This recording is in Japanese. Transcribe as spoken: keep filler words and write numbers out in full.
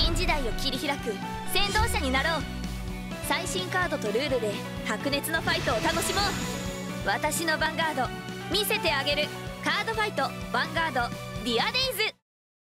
新時代を切り開く先導者になろう。最新カードとルールで白熱のファイトを楽しもう。私のヴァンガード見せてあげる。カードファイトヴァンガードディアデイズ。